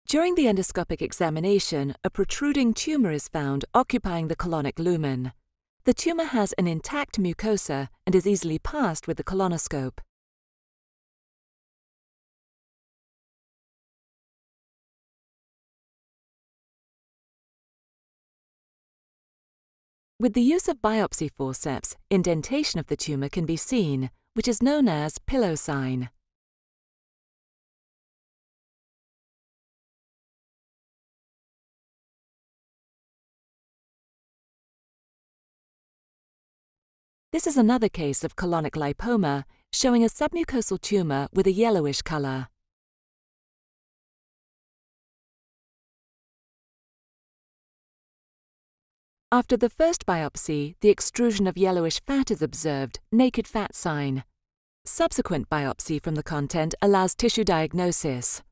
During the endoscopic examination, a protruding tumor is found occupying the colonic lumen. The tumor has an intact mucosa and is easily passed with the colonoscope. With the use of biopsy forceps, indentation of the tumor can be seen, which is known as pillow sign. This is another case of colonic lipoma, showing a submucosal tumor with a yellowish color. After the first biopsy, the extrusion of yellowish fat is observed, naked fat sign. Subsequent biopsy from the content allows tissue diagnosis.